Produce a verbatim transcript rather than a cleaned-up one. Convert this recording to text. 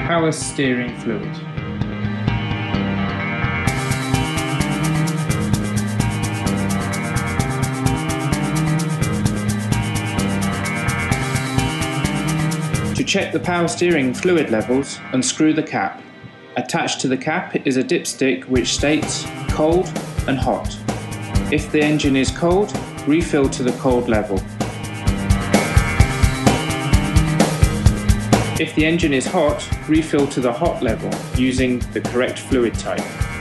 Power steering fluid. To check the power steering fluid levels, unscrew the cap. Attached to the cap is a dipstick which states cold and hot. If the engine is cold, refill to the cold level. If the engine is hot, refill to the hot level using the correct fluid type.